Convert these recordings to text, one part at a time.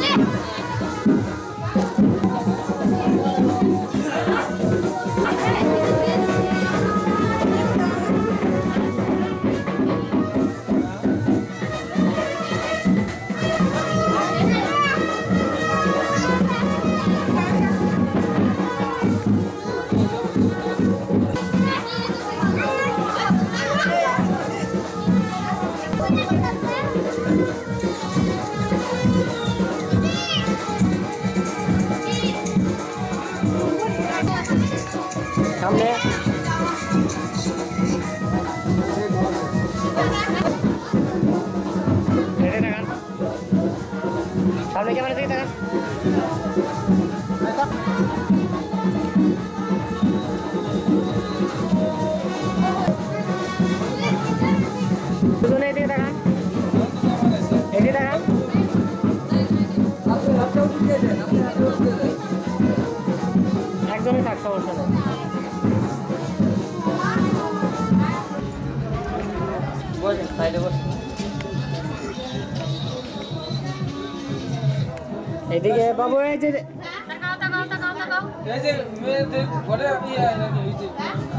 সামনে সামনে ক্যামেরা দিকে তাকান দুজনে এদিকে তাকান এদিকে তাকান একজনই থাক সমস্যা নেই বসেন সাইডে বসেন এদিকে বাবু এই যে এই যে মেয়েদের ঘরে নাকি এই যে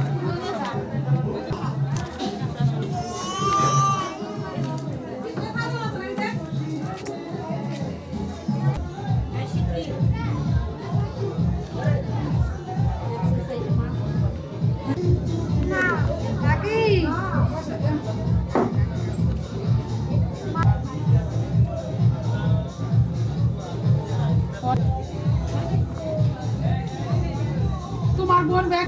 তোমার বোন ব্যাগ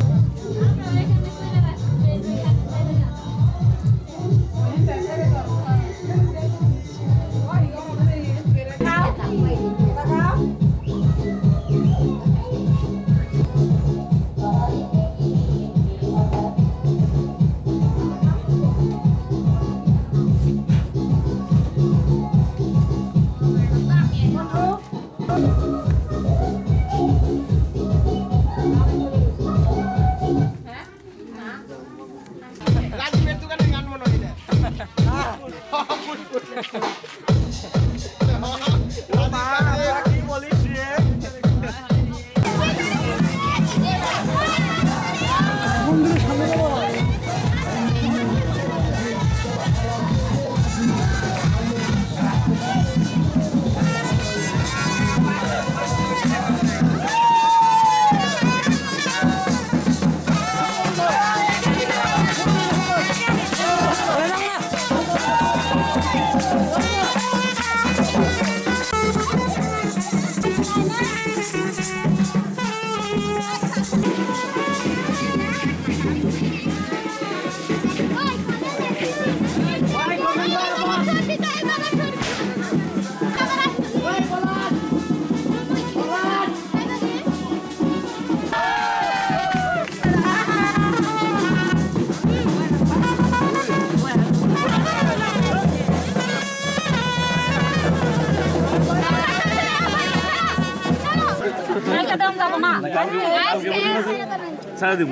ছাড়া দিব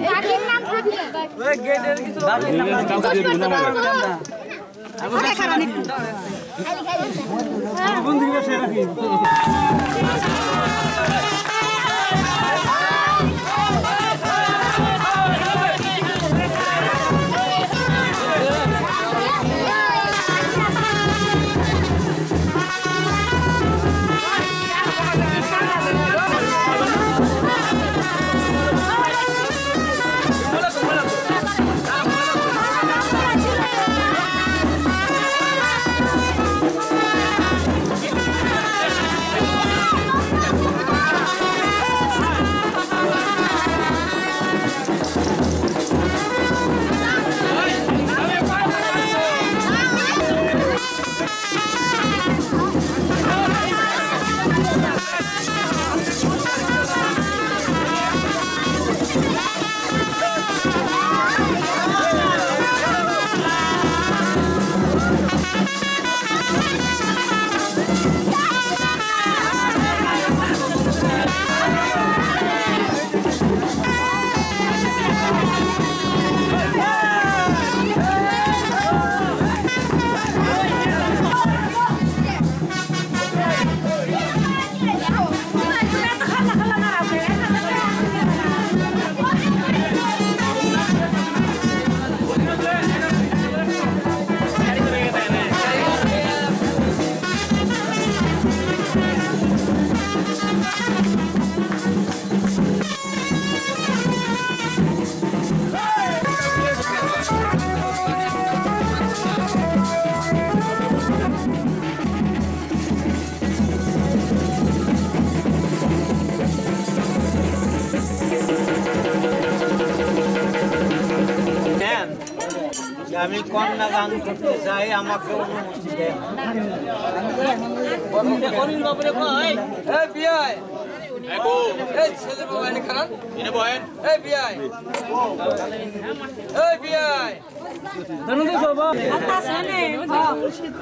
আমি কন্যা দান করতে চাই, আমাকে অনুমতি দেন। অনিল বাবুরে কই এই বিয়াই এই ছেলে বাবা খারাপ এনে বহেন এই বিয়াই এই বিয়াই ধন্যবাদ বাবা কথা শুনে শীত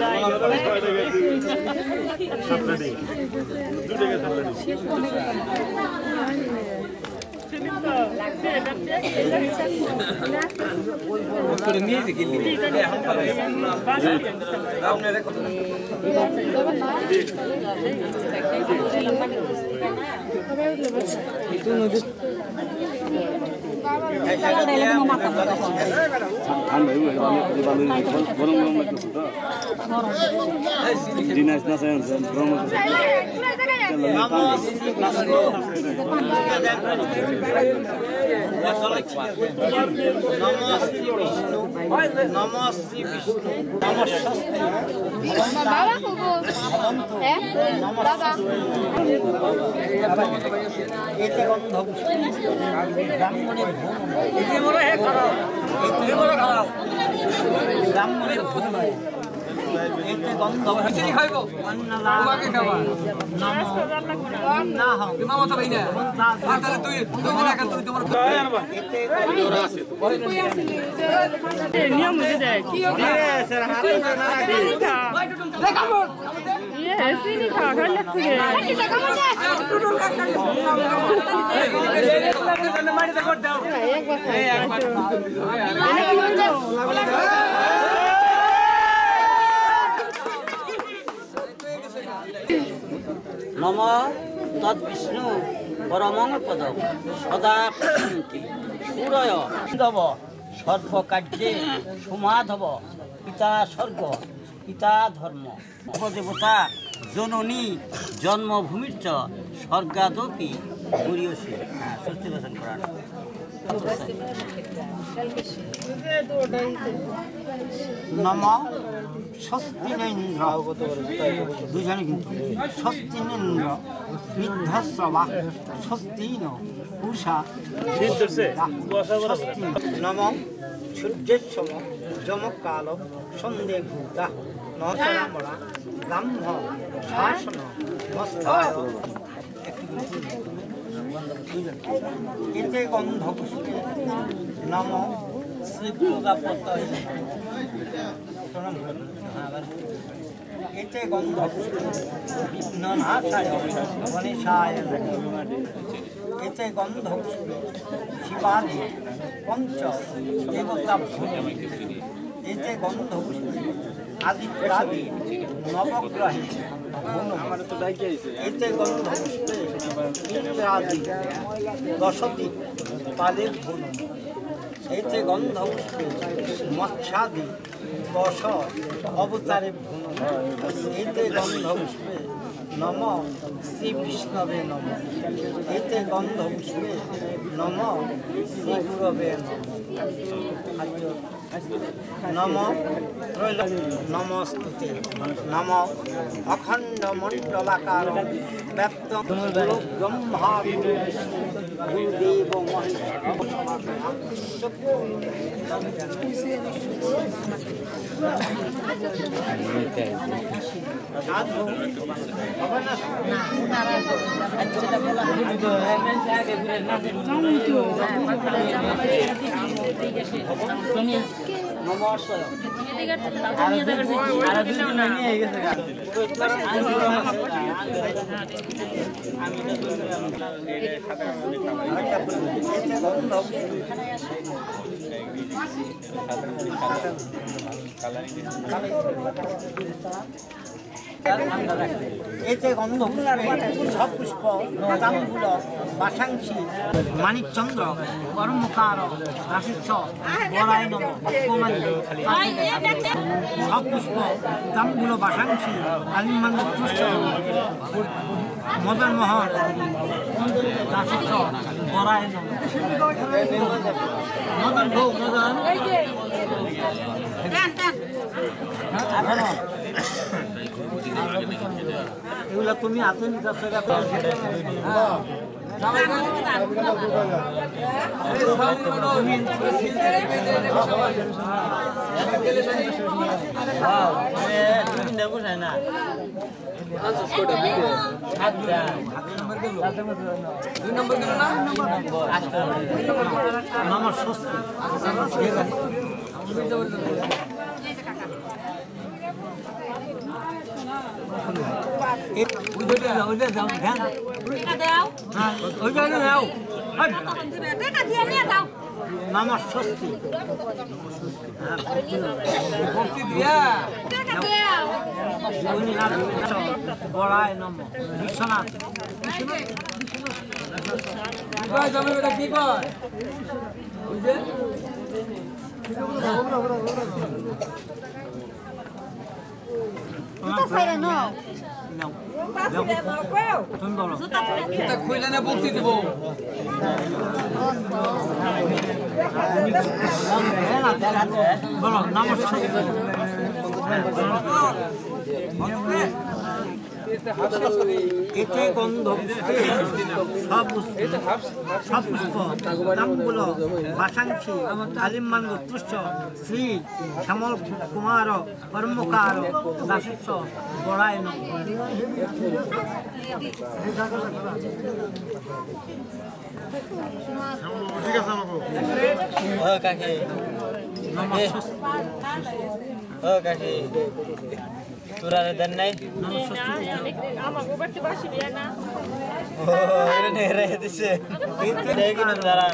নমস্তে বিষ্ণু নমস্তে এতে গন্ধ ব্রাহ্মণের ব্রাহ্মণের এতে গন্ধ খাইব তোমাকে খাওয়া না হোক তোমার মতো ভাই না আর তাহলে তুই তোমার একা তুই তোমার এতে নিয়ম হয়ে যায় কি চিনি খাওয়া খাই লাগছে নম তদ্বিষ্ণু পরমপদ সদা প্রশান্তি সুরয় দব সর্বকার্যে সমাধব পিতা স্বর্গ পিতা ধর্ম দেবতা জননী জন্মভূমির চ স্বর্গাদপি গরিয়সী। ষষ্ঠী দর্শন করার নম স্বস্তিনেন্দ্র দুজনে কিন্তু স্বস্তিনেন্দ্র বিধ্বস্রবা স্বস্তিন উষা নম সূর্যেশ্বম যমকাল সন্ধে ভূতা নমরা ব্রাহ্ম শাসন মস্তায় এতে গন্ধ পুষ্পে নম শ্রী প্রজাপতয়ে এতে গন্ধ পুষ্পে বিঘ্ননাশায় গণেশায় এতে গন্ধ পুষ্পে শিবাদি পঞ্চ দেবতা ভূমি এতে গন্ধ পুষ্পে আদিত্যাদি নবগ্রহে এতে গন্ধ পুষ্পে ইন্দ্রাদি দশতি পাদের ভূম এতে গন্ধ পুষ্পে মৎস্যাদি দশ অবতারে ভূম এতে গন্ধ পুষ্পে নম শ্রী বিষ্ণবে নম এতে গন্ধ পুষ্পে নম শ্রী গুরবে নম নমস্তুতে নম অখণ্ড মণ্ডলাকার ব্যক্ত ব্রহ্মা গুরুদেব সাধু হবে না নমস্কার এতে গন্ধ সব পুষ্প গাঙ্গুল বাসাংশী মানিকচন্দ্র কর্মকার রাশিচ্ছ বরায় নম সব পুষ্প গাঙ্গুল বাসাংশী আলিমান মদন মোহন রাশিচ্ছ বরায় নম মদন ভৌ মদন এগুলো তুমি হাতে নিতে বড়াই নম বিশ্বনাথ কি কয় বুঝলে খুইলে না বক্তি দিব বলো নমস্কার এতে গন্ধ সব পুষ্প নামগুলো বাসাংশী আলিমান গোত্রস্য শ্রী শ্যামল কুমার কর্মকার দাসস্য বড়ায়ন তোরা দেন নাই আমাকে বাড়তে বাসি বিয়া না দিছে দাঁড়ান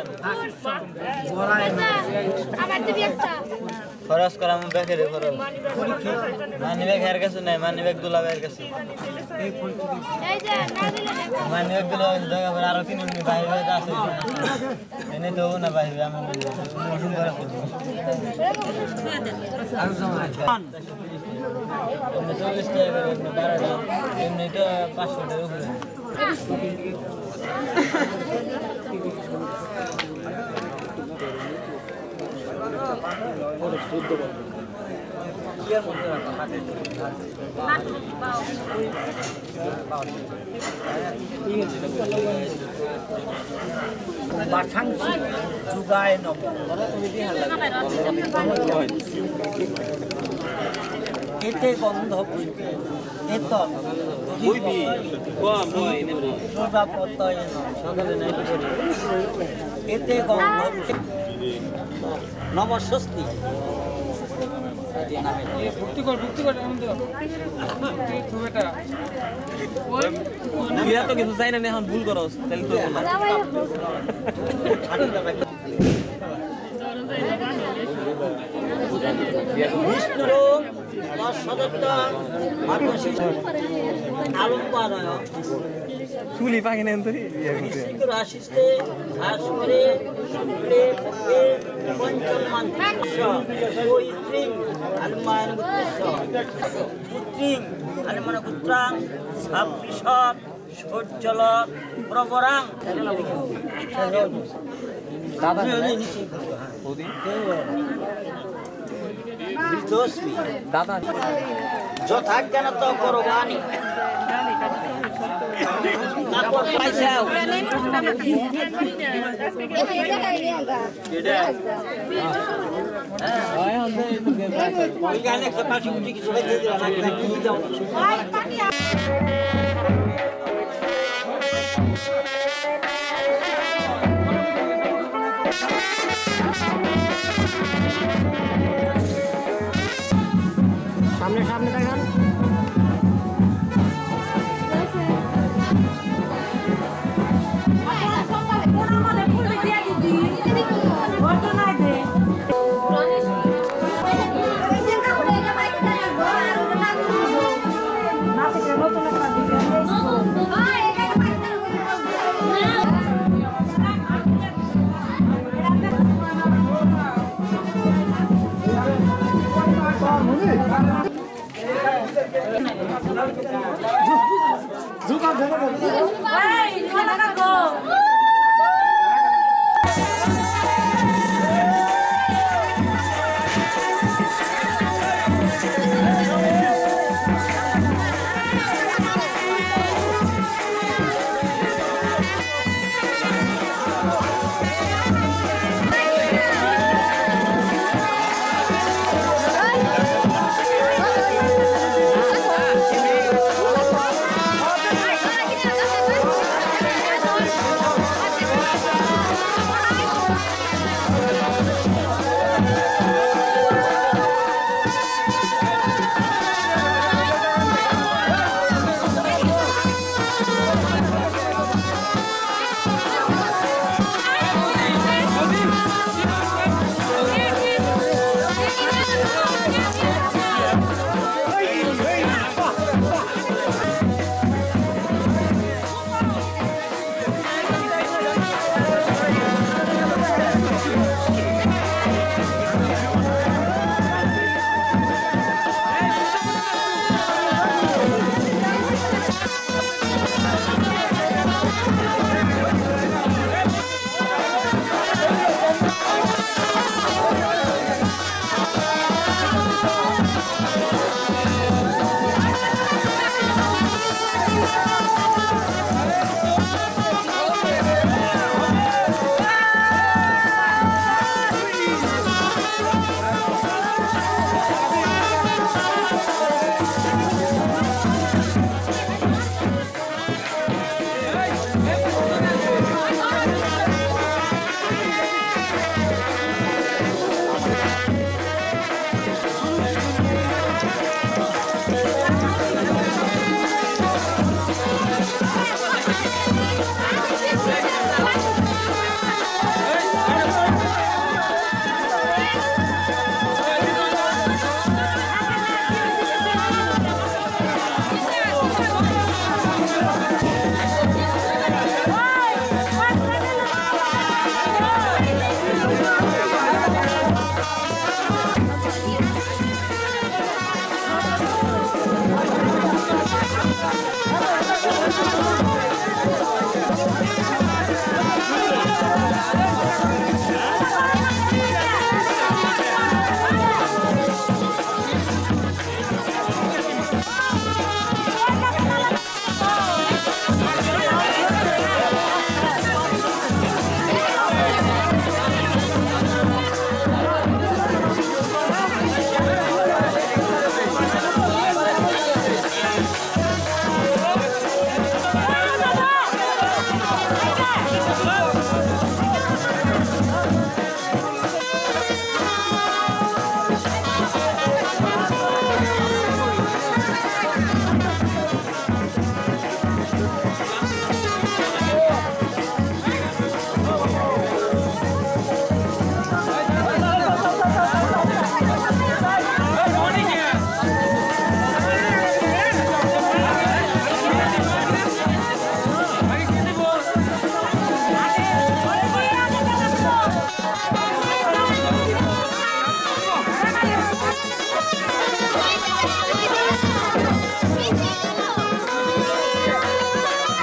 আমার তো বিয়াটা খরচ করা আমি ব্যাগে রে খরচ মানি ব্যাগ হের কাছে নাই মানি ব্যাগ দুলা ব্যাগের কাছে এই যে না দিলে মানি ব্যাগ দুলা জায়গা পর আরো তিন মিনিট বাইরে আছে এনে দেব না বাইরে আমি মশিন করে ফেলবো আর সময় 40 টাকা করে 12 এমনিটা 500 টাকার উপরে বাসাংশী যুগায় নম এতে গন্ধ পুষ্পে এত এতে গন্ধ নমস্বস্তি ভক্তি কর এমন তো খুব এটা বিয়া তো কিছু চাই না এখন ভুল করস তাহলে তো বিষ্ণুর সদত্ত আলম্বানয় চুলি পাকে নেন তো রাশিতে ভাস্করে শুক্লে পক্ষে পঞ্চম মান্ত্রিশ পৈতৃং আলমায়ন গুত্রস্য পুত্রিং আলমান গুত্রাং ছাব্বিশত সজ্জল প্রবরাং দাদা যথাজ্ঞানত করবাণী সামনে সামনে দেখান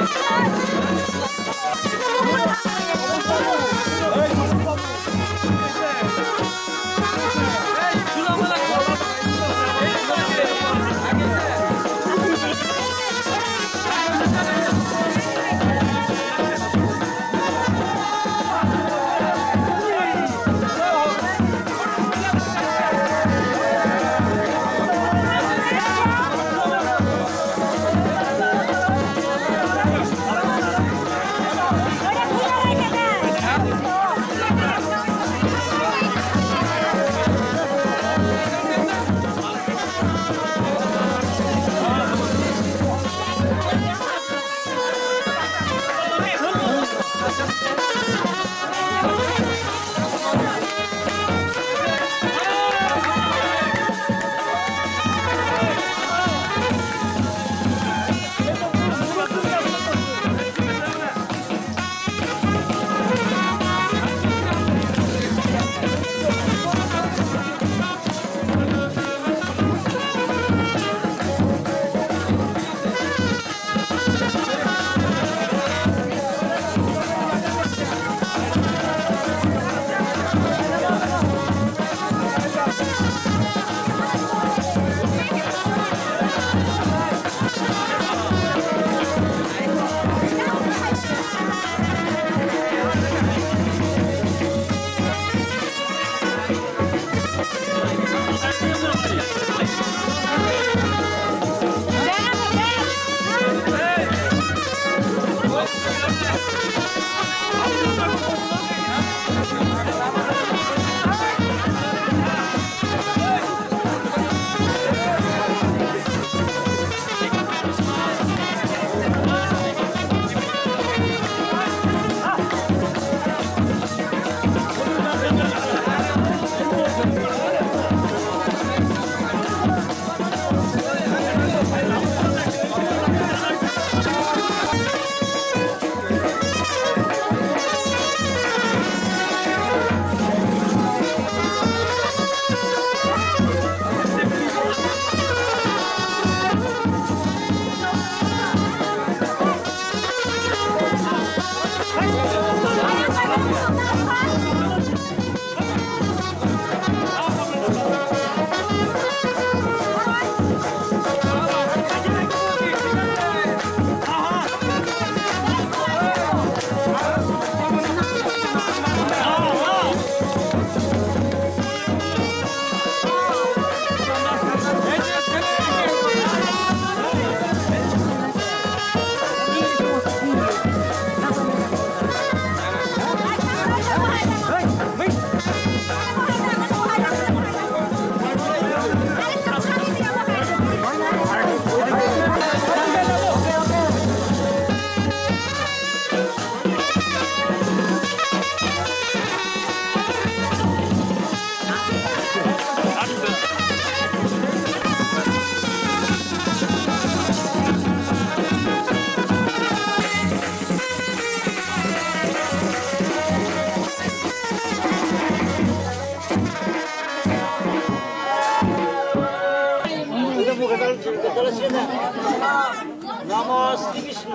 নমো শ্রী বিষ্ণু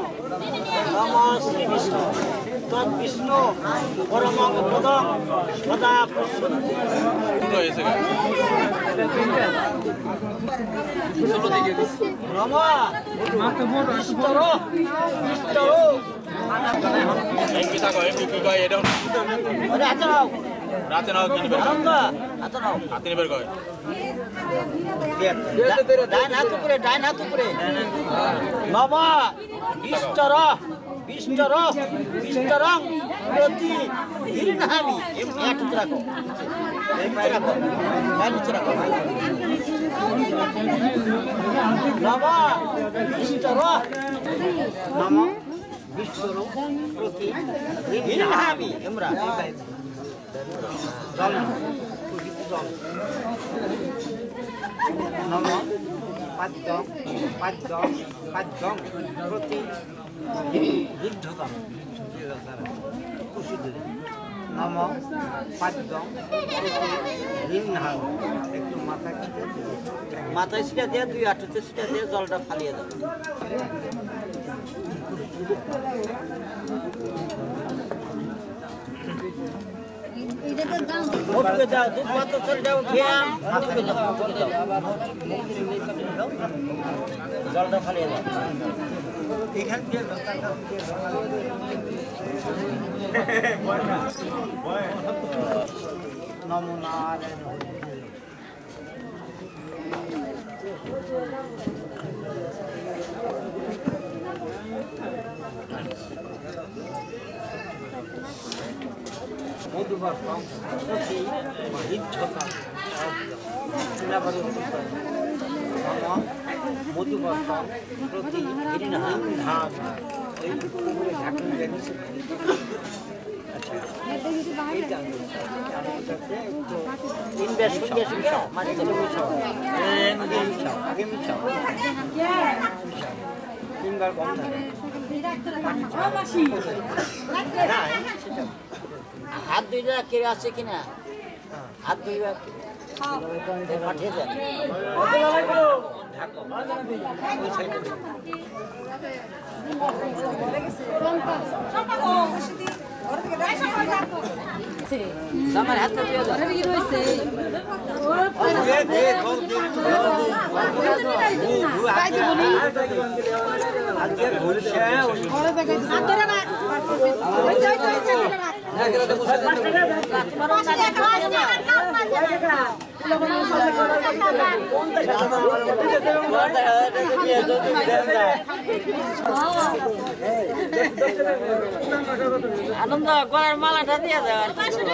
নমো শ্রী বিষ্ণু তৎ বিষ্ণু পরমং পদং সদা প্রসন্নতি নমো বিষ্ণুর বিষ্ণুর রাতে নাও কিনবে আনন্দ আতো নাও হাতে নেবার কয় ডাইন হাত উপরে নম বিষ্ণুর বিষ্ণুর বিষ্ণুরং প্রতি গৃহ্ণামি এক রাখো রাখো রাখো নম বিষ্ণুর নম বিষ্ণুর প্রতি গৃহ্ণামি আমরা নম পাদ্যং পাদ্যং পাদ্যং প্রতি বিদ্ধকম নম পাদ্যং প্রতি ঋণহাং একটু মাথায় সেটা দিয়ে দুই আটুতে সেটা দিয়ে জলটা ফালিয়ে দাও মোটকে দাও দুধ ভাত চল দাও খেয়াম মোটকে দাও জলটা ফালিয়ে দাও এখান দিয়ে নমুনা মধুবার কম প্রতি হিচ্ছতা মধুবার কম প্রতি ধান ওই ঢাকুন জানিস ইনভেস্ট করে মানে আগে মিছাও তিনবার কম না হাত দুইটা কেড়ে আছে কিনা হাত দুইবার পাঠিয়ে দেন আমার হাতে দিয়ে আনন্দ গলার মালাটা দিয়ে দেওয়া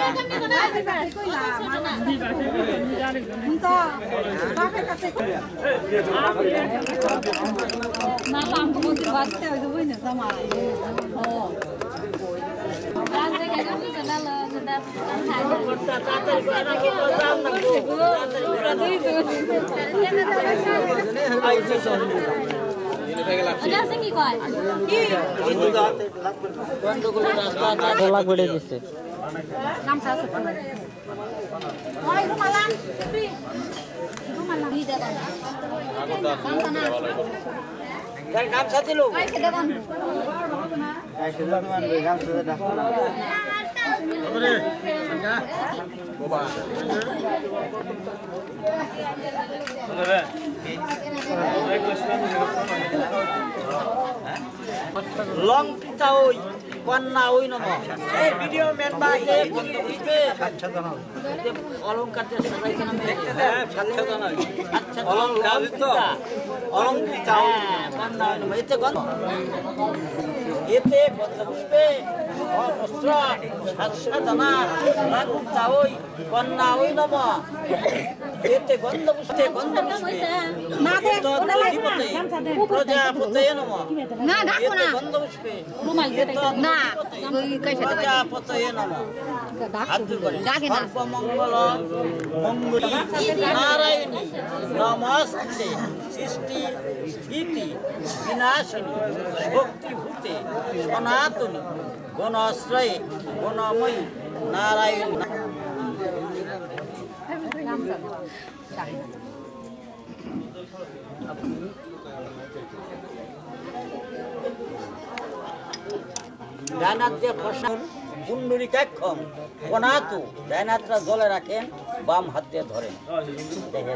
গামছা দিল লং পিতা ওই কন্যা ওই নম এই ভিডিও ম্যান বা এই বন্ধু বুঝবে অলংকার সাজাইছে না অলংকার তো অলংকৃতা কন্যা এতে গন্ধ বুঝবে সাধনা ওই কন্যা ওই নম এতে গন্ধ বুঝতে গন্ধ বুঝবে প্রজাপতে নম এতে গন্ধ বুঝবে প্রজাপতে নম সর্বমঙ্গল মঙ্গলী নারায়ণী নমস্তে সৃষ্টি স্থিতি বিনাশিনী শক্তিভূতে সনাতনী গণাশ্রয়ে গণময়ী নারায়ণ ডানাত দিয়ে ফসল কুণ্ডলিকাক্ষম কনাতু ডানাতরা জলে রাখেন বাম হাত দিয়ে ধরেন দেখেন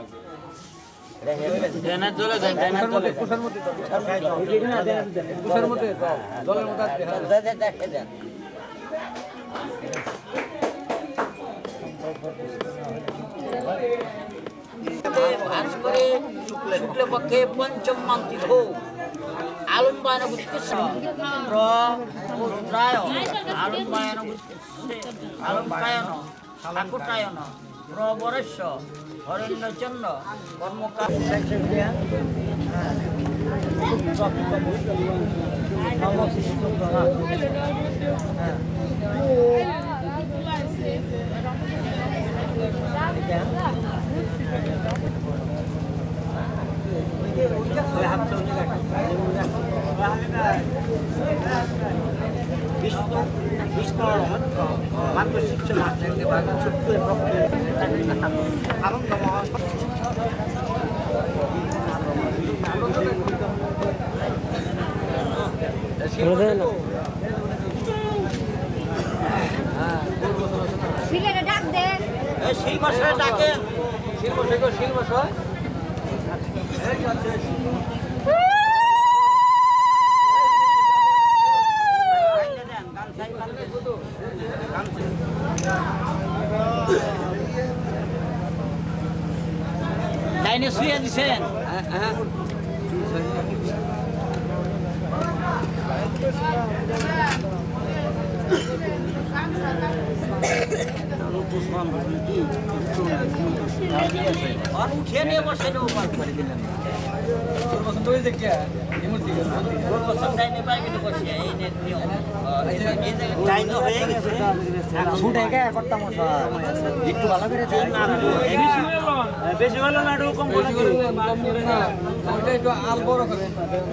শুক্লপক্ষে পঞ্চম মান্তিথ আলম্বায়ন আলম্বায়ন আলম্বায়ন ঠাকুরায়ন প্রবরেশ্য হরেণ্যচন্দ্র কর্মকার বিষ্ণু বিষ্ণু মাত্র শিক্ষা আনন্দ মহা ছেলেটা ডাক দে শিল মশাই ডাকে শিল মশাই লাইনে শুয়ে দিছেন উঠিয়ে নিয়ে বসে করে দিলেন একটু ভালো করে বেশি ভালো না একটু কম একটু আল বড় করে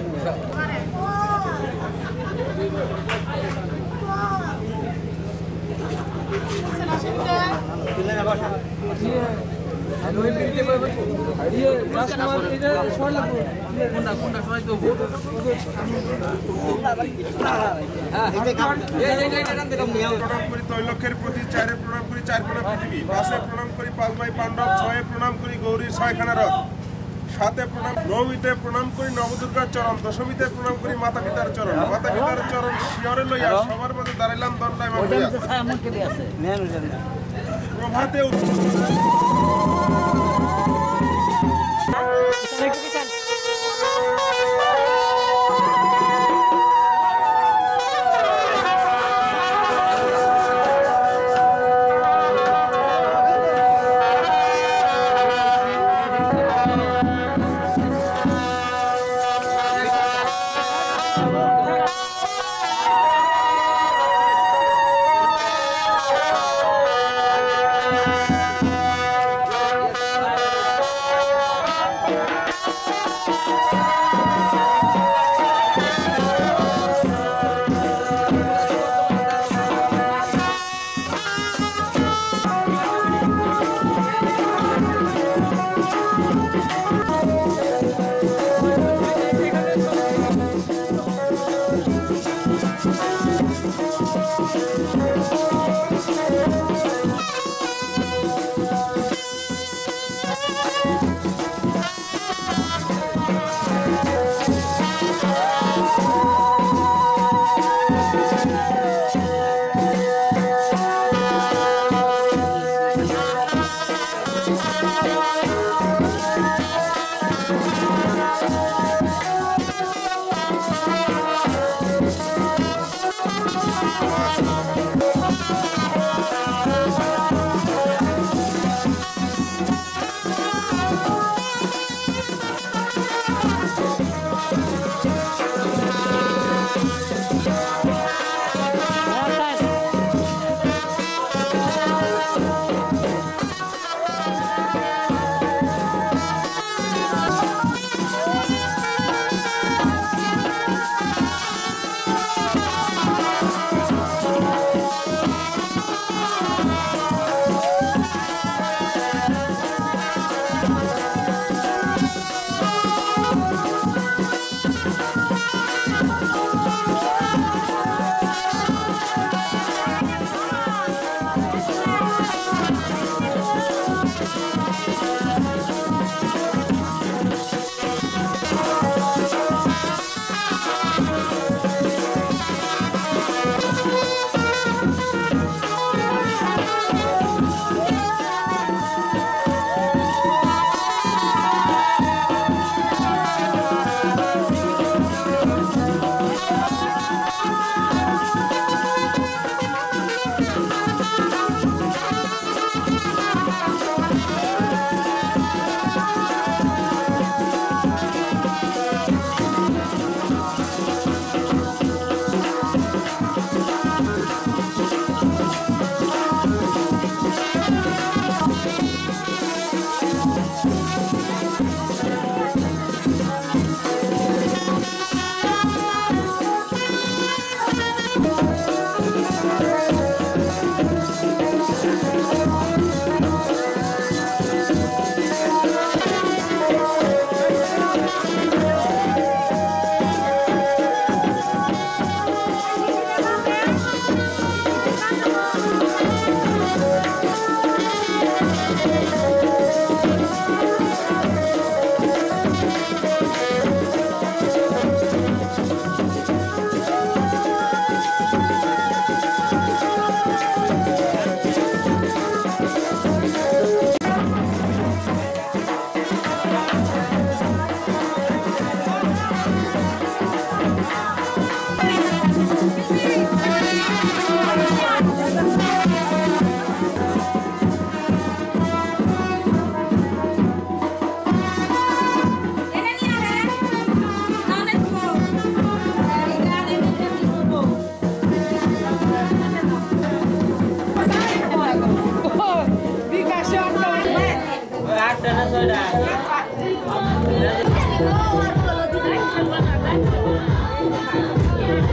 তৈলক্ষের প্রতি 4 প্রণাম করি 4 কোণা পৃথিবী 5 প্রণাম করি 5 ভাই পাণ্ডব 6 প্রণাম করি গৌরীর 6খানা রথ 7 প্রণাম নবমীতে প্রণাম করি নবদুর্গার চরণ দশমীতে প্রণাম করি মাতা পিতার চরণ মাতা পিতার চরণ শিয়রে লইয়া সবার মাঝে দাঁড়াইলাম দণ্ডায়মান হইয়া প্রভাতে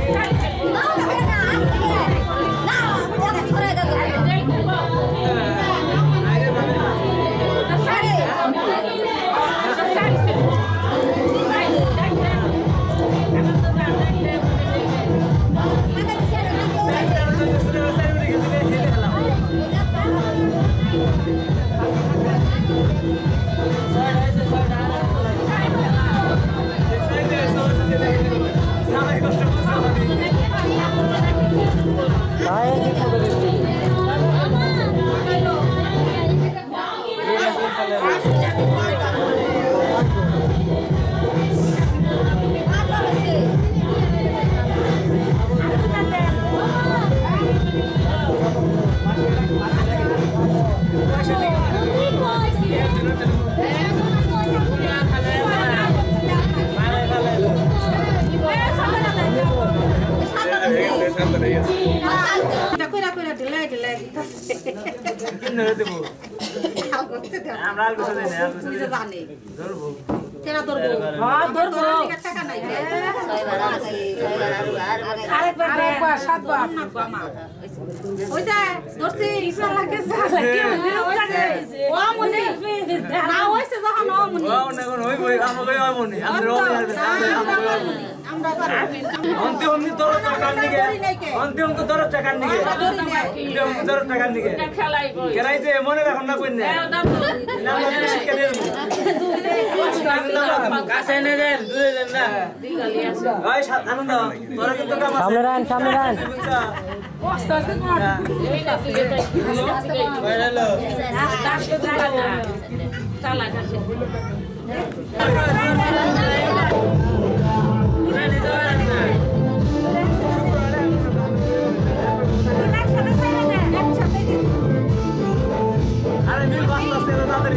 মনে রাখুন না কইনা কাছে এনে দেন দূরে দেন না ওই আনন্দ তোরা কিন্তু সামনে রান আরে মিল বাস আসছে তাড়াতাড়ি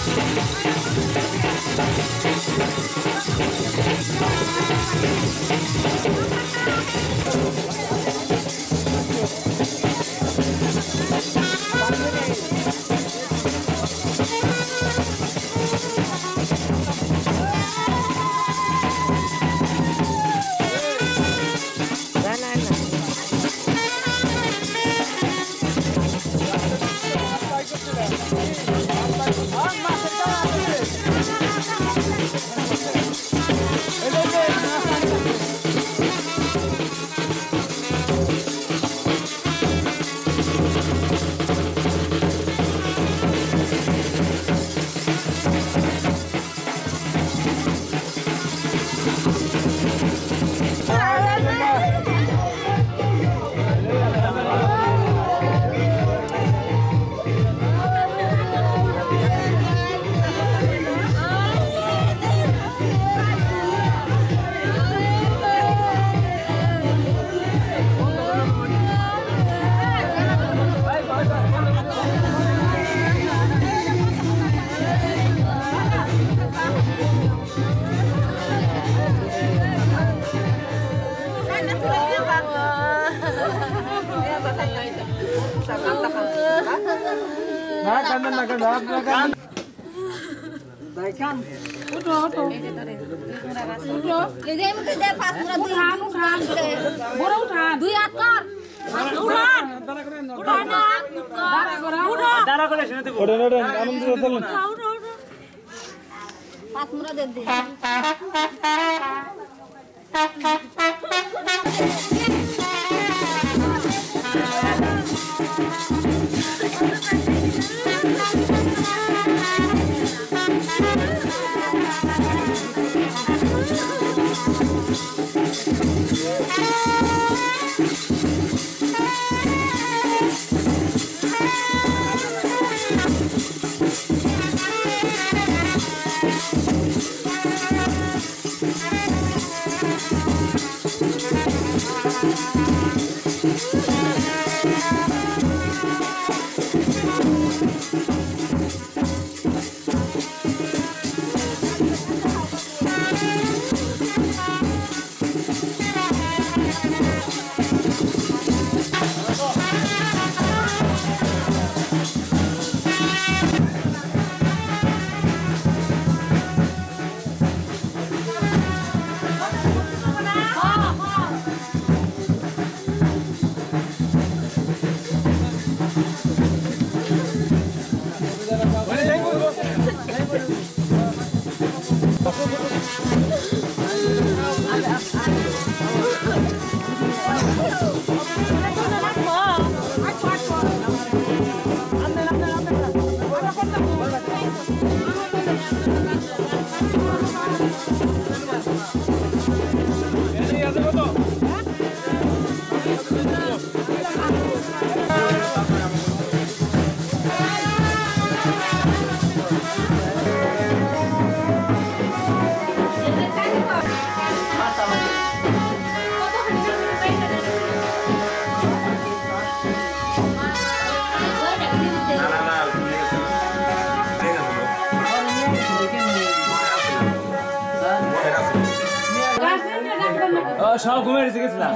সব ঘুমিয়ে গেছিলাম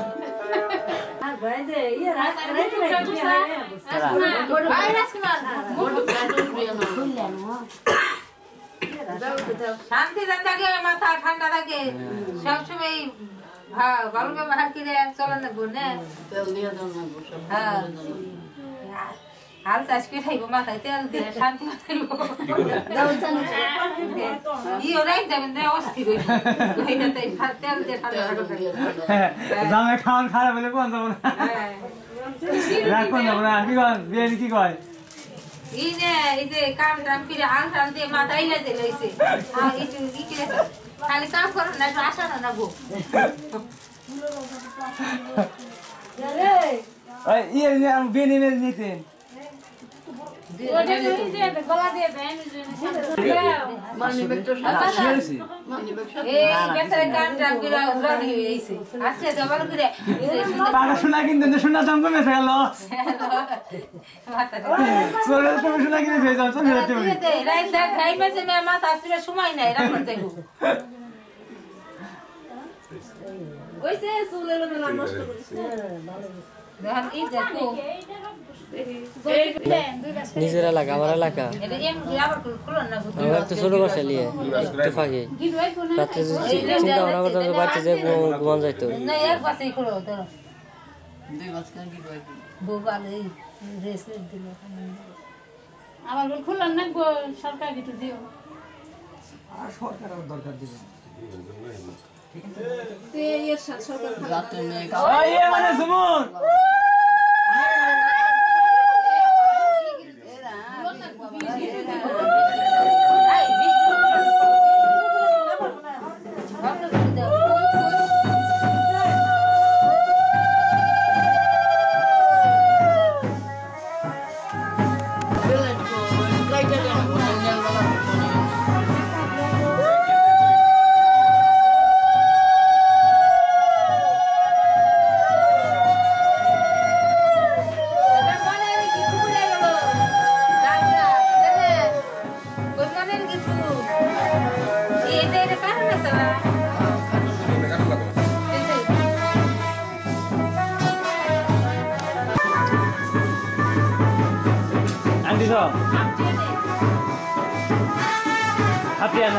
শান্তি থাকে মাথা ঠান্ডা থাকে সবসময় ভালো ব্যবহার করে চলেন না ঘুরনে হাল চাষ করে খাইব মাথায় তেল দিয়ে শান্তি ওরাই যাবেন অস্থির তেল দিয়ে খাওয়ান খারাপ হলে কোন যাবো না রাখুন যাবো না কি কন বিরিয়ানি কি কয় এই যে কাম টাম করে হাল টাল দিয়ে মাথায় লাগে লইছে খালি কাম করো না একটু আসা না গো বিরিয়ানি নিতেন গলা দিয়ে দেন এই বেচারা কাম টাম করে উড়ানি হয়ে গেছে আজকে জবান করে টাকা শোনা কিন্তু শোনা দাম কমে গেল চলে তুমি শোনা কিনে ফেলে যাও চলে তুমি রাইট দেখ খাই মেসে মে মাথা আসলে সময় নাই রাখতে দেবো ওইসে চুলের মেলা নষ্ট করিস দেখেন এই দেখো নিজের এলাকা আমার এলাকা এটা এম আবার খুলো না আমার তো ছোট বাসা লিয়ে একটু ফাঁকে রাত্রে চিন্তা ভাবনা করতাম যে বাচ্চা যে ঘুমান যাইতো না এক পাশেই খুলো ধরো গোপাল এই রেসলেট দিল আমার খুলন না সরকার কিছু দিও মানে সুমন happy and